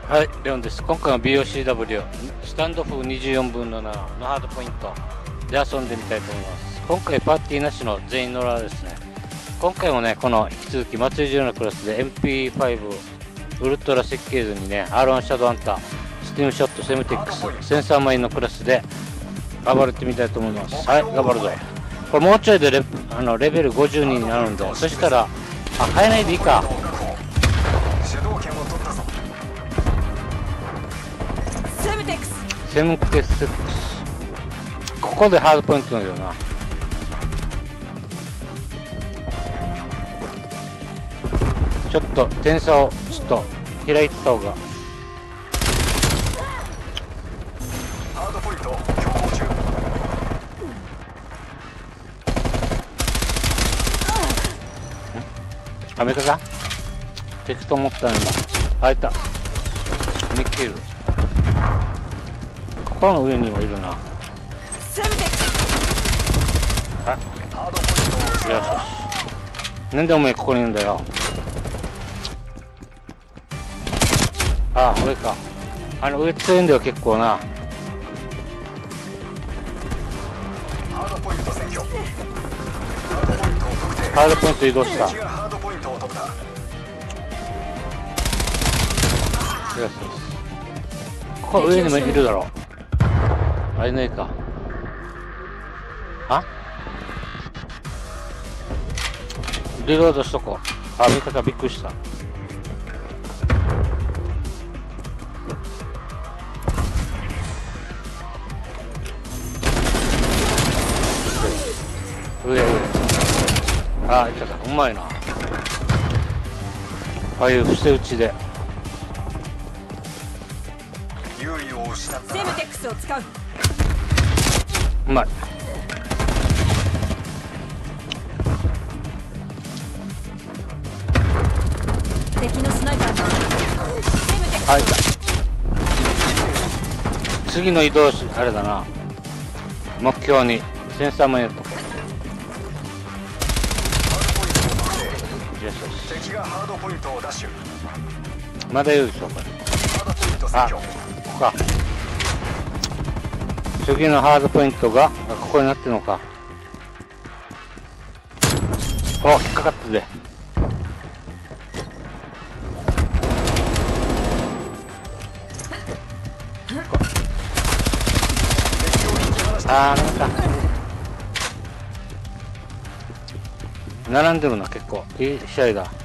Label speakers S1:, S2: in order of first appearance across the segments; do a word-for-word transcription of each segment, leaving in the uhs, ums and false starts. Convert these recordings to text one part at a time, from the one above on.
S1: はい、レオンです。今回は ビーオーシーダブリュー スタンドオフにじゅうよんぶんのななのハードポイントで遊んでみたいと思います。今回パーティーなしの全員のラですね。今回もね、この引き続き祭り中のクラスで エムピーファイブ ウルトラ設計図にね、アールワン シャドウハンター、スティームショット、セムテックス、センサーマインのクラスで暴れてみたいと思います。はい、頑張るぞ。これもうちょいで レ, あのレベルごじゅうにになるんで、そしたら、あ、変えないでいいか。セムテックス、ここでハードポイントなんだよな。ちょっと点差をちょっと開いてた方が。ハードポイント強行中。アメリカか敵と思ったんだ。あいた見切る。ここの上にもいるな。あ、よしよし。なんでお前ここにいるんだよ。ああ、上か。あの上強いんだよ結構な。ハードポイント占拠。ハードポイント移動した。よしよし。ここ上にもいるだろう。あれないか。あ、リロードしとこう。あ、見方びっくりした。上上。あ、いたか。うまいな。ああいう伏せ打ちで。セムテックスを使う。うまい。敵のスナイパーがあ、いた。次の移動しあれだな。目標にセンサーもやっとこう。よしよし。敵がハードポイントをダッシュ。まだいるでしょこれ。あ、ここか。次のハードポイントがここになってるのか。お、引っかかったぜ。あー、なんか並んでるな。結構いい試合だ。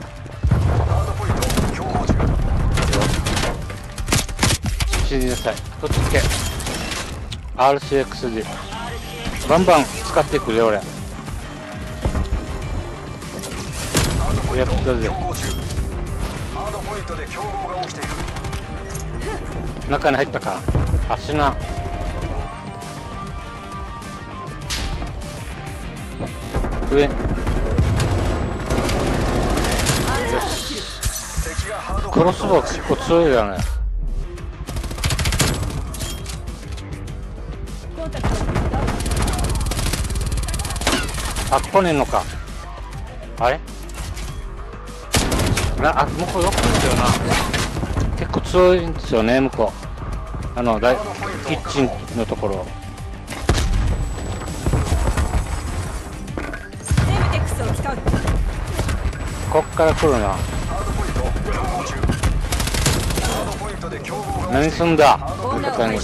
S1: 死になさい。とっつけ アールシーエックスディー バンバン使っていくよ俺。やったぜ。中に入ったか。あ、死な。上。よし。クロスボウ結構強いよね。あ、ここにいんのか。あれな、あ、向こうよくんだよな。結構強いんですよね、向こう。あの、だいキッチンのところ。こっから来るな。何すんだ味方に。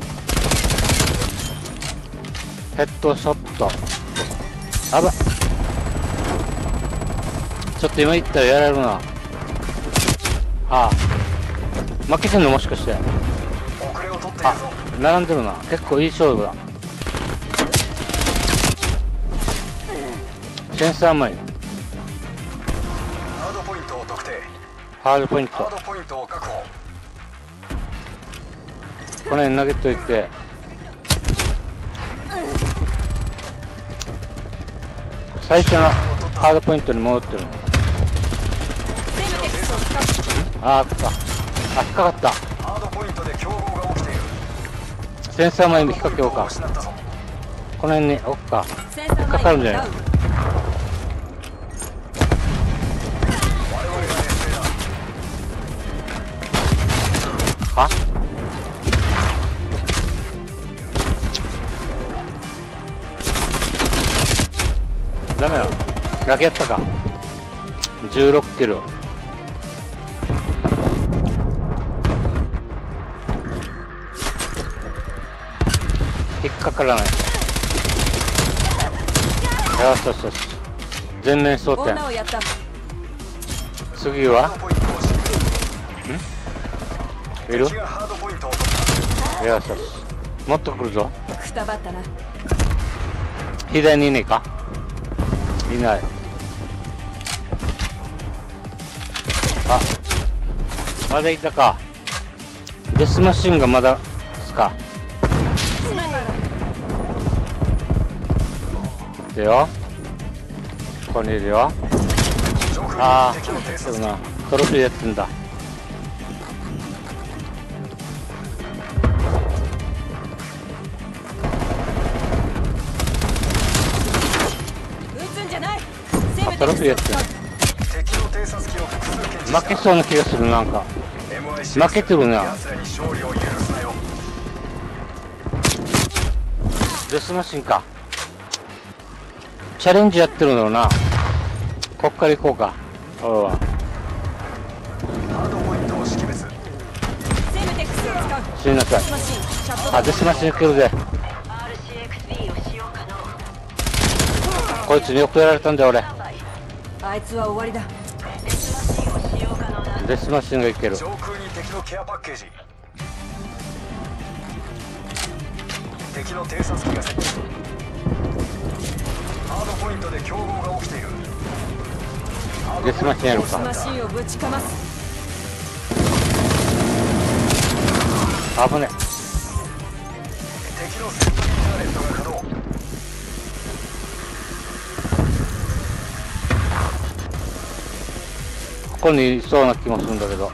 S1: ヘッドショット。あば、ちょっと今言ったらやられるな。ああ、負けてんのもしかして。あ、並んでるな。結構いい勝負だ。センサーマイン。ハードポイントを特定。ハードポイント。ハードポイントを確保。この辺投げといて。最初のハードポイントに戻ってるの。あー、あった。あ、引っかかった。センサーマインで引っ掛けようか。この辺に置くか。引っかかるんじゃない。 あ、ダメだ。ラケやったか。じゅうろくキロ。引っかからない。よしよしよし。全面争点。次は？ん？いる？よしよし。もっと来るぞ。左にいねえか？いない。あ、まだいたか。デスマシンがまだですか。いるよ。ここにいるよ。ああ、そうだな。トロフィーやってんだ。あ、トロフィーやってる。負けそうな気がする。なんか負けてるな。デスマシンか。チャレンジやってるのな。こっから行こうか。俺は死になさい。あ、デスマシン来るで。こいつによくやられたんだよ俺。
S2: あいつは終わりだ。
S1: デスマシンがいける。
S3: 上空に敵のケアパッケージ。敵の偵察機が接近。ハードポイントで競合が起きている。
S1: デスマシンやるか。
S2: デスマシンをぶちかます。
S1: 危ね。
S3: 敵のセントリーターレットが稼働。
S1: ここにいそうな気もするんだけど。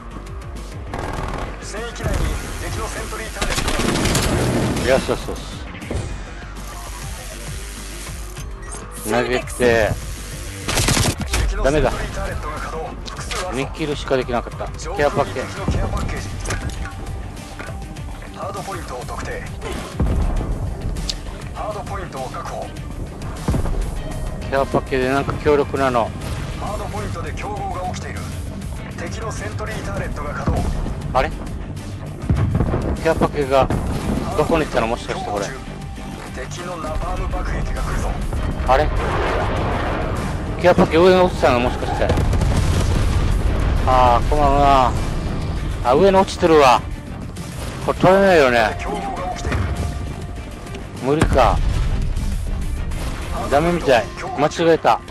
S3: 戦域内に敵のセントリーターレットが。
S1: よしよしよし。投げて。ダメだ。にキルしかできなかった。ケアパッケージ。
S3: ハードポイントを特定。ハードポイントを確保。
S1: ケアパッケージでなんか強力なの。
S3: ハードポイントで競合が起きている。敵のセントリーターレットが稼働。
S1: あれ？ケアパッケージがどこに行ったの？もしかしてこれ。
S3: 敵のナパーム爆撃が来るぞ。
S1: あれ？ケアパッケージ上に落ちたのもしかして。ああ、困るな。あ、上に落ちてるわ。これ取れないよね。無理か。ダメみたい。間違えた。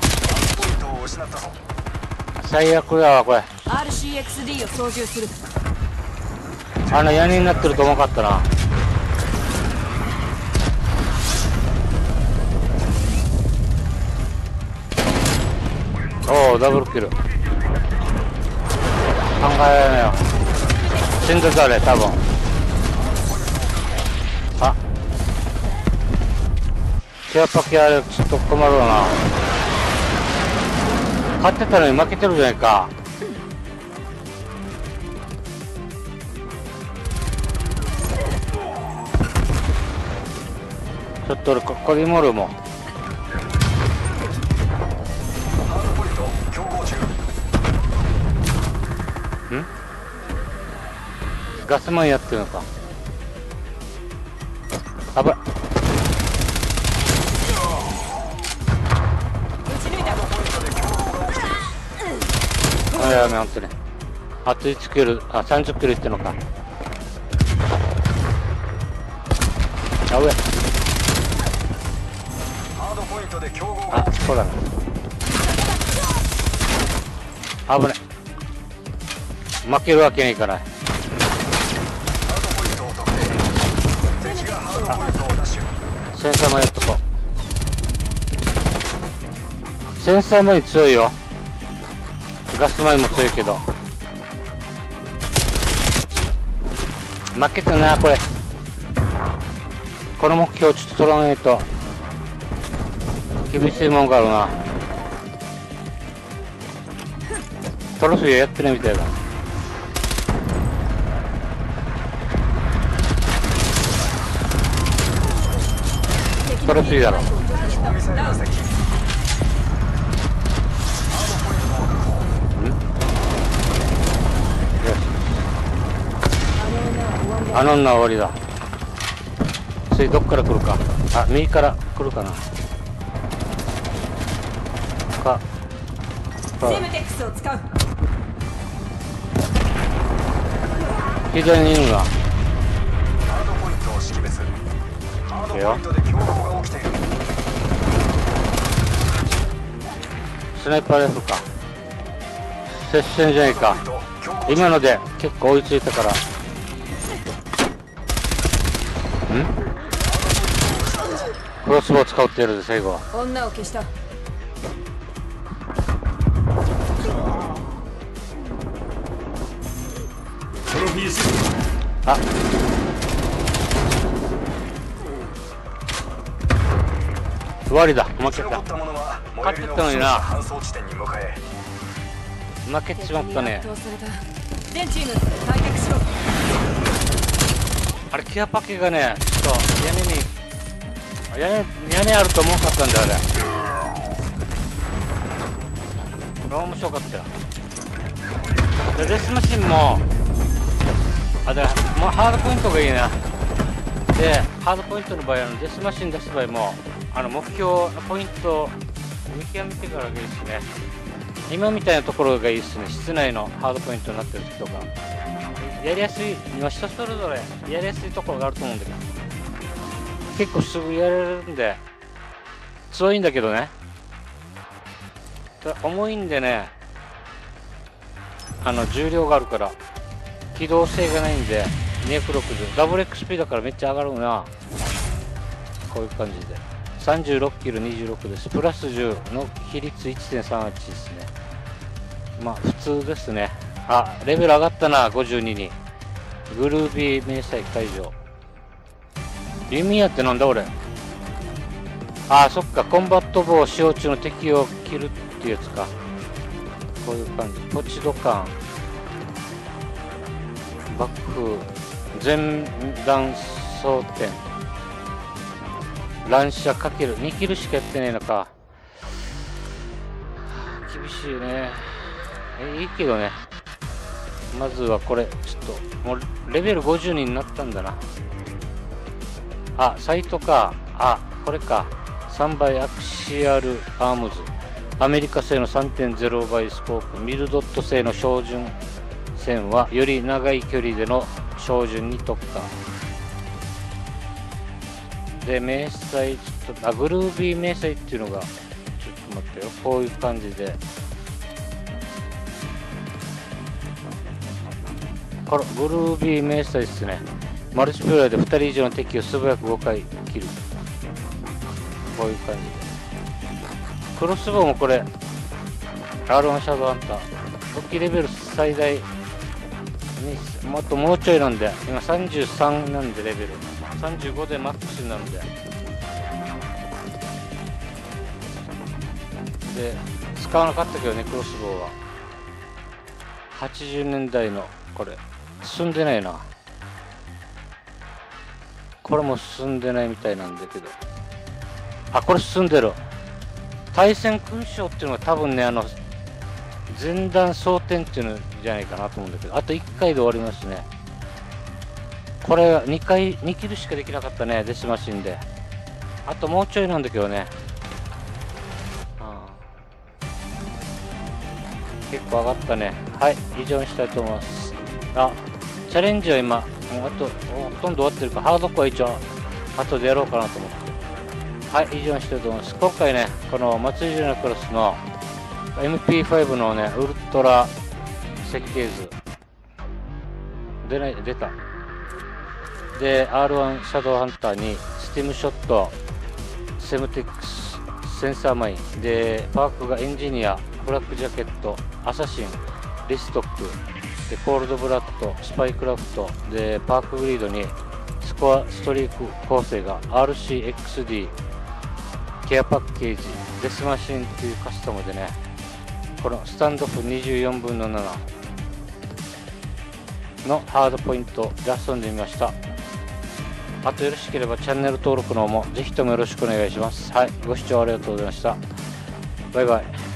S1: 最悪だわこれ。
S2: アールシーエックスディー を操縦する。
S1: あの屋根になってると思わなかったな。おお、ダブルキル。考えられないよ。死んでたね多分。あ、ケアパケあれちょっと困るな。勝ってたのに負けてるじゃないか。ちょっと俺ここにもるもん。ん？ガスマンやってるのか。あばっ。あ、やめ、ほんとに。あといちキル、あ、さんじゅっキルいってんのか。あ、上。あ、そうだね。危ない。負けるわけにいかない。センサーもやっとこう。センサーも強いよ。ガスマイも強いけど。負けたなこれ。この目標ちょっと取らないと厳しいもんがあるな。トロフィーやってるみたいだ。 れすぎだろ。
S3: ミサイルが接近。
S1: あの女は終わりだ。次どっから来るか。あ、右から来るかな。か。
S2: セムテックスを使う。
S1: 左にいるが。
S3: ハードポイントを識別。ハードポイントで競合が起きている。
S1: スナイパーライフルか。接戦じゃないか。今ので結構追いついたから。ん？クロスボウ使うってやるで最後は。
S2: 女を消した。
S1: あ、終わりだ。負けた。勝ってたのにな。
S3: 搬送地点に向かえ。
S1: 負けてしまったね。
S2: 全チーム退却しろ。
S1: あれケアパケがね、ちょっと屋根に屋根屋根あると思わなかったんだよあれ。これ面白かったよ。でデスマシンもあでもうハードポイントがいいな。でハードポイントの場合あのデスマシン出す場合もあの目標ポイント見極めてからがいいですね。今みたいなところがいいですね。室内のハードポイントになってる時とかやりやすい、今人それぞれやりやすいところがあると思うんだけど結構すぐやれるんで強いんだけどね、重いんでね、あの重量があるから機動性がないんでにひゃくろくじゅうダブル エックスピー だからめっちゃ上がるな。こういう感じでさんじゅうろっキロにじゅうろくです。プラスじゅうの比率 いってんさんはち ですね。まあ普通ですね。あ、レベル上がったな。ごじゅうににグルービー迷彩解除。リミアってなんだ俺。あ、そっか。コンバットボウ使用中の敵を切るっていうやつか。こういう感じ。ポチドカンバック全弾装填乱射かけるにキルしかやってねえのか。厳しいね。えいいけどね。まずはこれちょっともうレベルごじゅうになったんだな。あ、サイトか。あ、これか。さんばいアクシアルアームズ、アメリカ製の さんてんゼロ 倍スコープ、ミルドット製の標準線はより長い距離での照準に特化で、迷彩ちょっとあグルービー迷彩っていうのがちょっと待ってよ。こういう感じでこれグルービー迷彩ですね。マルチプレイヤーでふたり以上の敵を素早くごかい切る。こういう感じでクロスボウもこれ アールワン シャドウハンター武器レベル最大にもっともうちょいなんで今さんじゅうさんなんでレベルさんじゅうごでマックスになるんでで使わなかったけどね。クロスボウははちじゅうねんだいのこれ進んでないな。これも進んでないみたいなんだけど、あ、これ進んでる。対戦勲章っていうのが多分ね、あの前段装填っていうのじゃないかなと思うんだけど、あといっかいで終わりますね。これにかいにキルしかできなかったね、デスマシンで。あともうちょいなんだけどね。あ結構上がったね。はい、以上にしたいと思います。あ、チャレンジは今もうあとほとんど終わってるから、ハードコアは一応後でやろうかなと思って。はい、以上にしたいと思います。今回ね、この祭りジュニアクラスの エムピーファイブ のね、ウルトラ設計図出ない、出た。で、アールワン シャドウハンターにスティムショット、セムテックス、センサーマイン、で、パークがエンジニア、ブラックジャケット、アサシン、リストック、で、コールドブラッド、スパイクラフト、で、パークグリードにスコアストリーク構成が アールシーエックスディー、ケアパッケージ、デスマシンっていうカスタムでね、このスタンドオフにじゅうよんぶんのななのハードポイントで遊んでみました。 あとよろしければチャンネル登録の方もぜひともよろしくお願いします。はい、ご視聴ありがとうございました。バイバイ。